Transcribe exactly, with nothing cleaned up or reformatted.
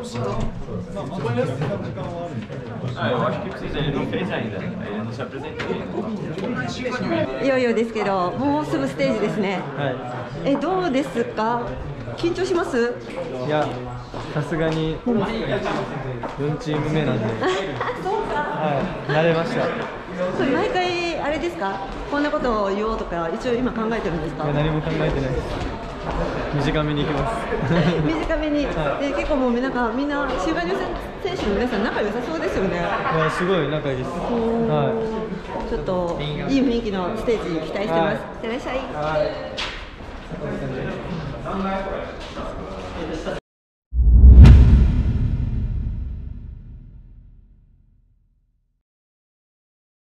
Ah, eu acho que precisa, ele não fez ainda, ele não se apresentou ainda. いよいよですけど、もうすぐステージですね。 はえ、どうですか？緊張します？ い。いや、さすがによんチーム目なんで、 そうか。 はい、慣れました。いそれ毎回あれですか？こんなことを言おうとか一応今考えてるんですか？ や、何も考えてないです。短めに行きます。 短めに、 はい、 で結構もうなんかみんなシューガニュ選手の皆さん仲良さそうですよね。 いや、すごい仲いいです。はい。ちょっといい雰囲気のステージ期待してます。いってらっしゃい。 い。はい。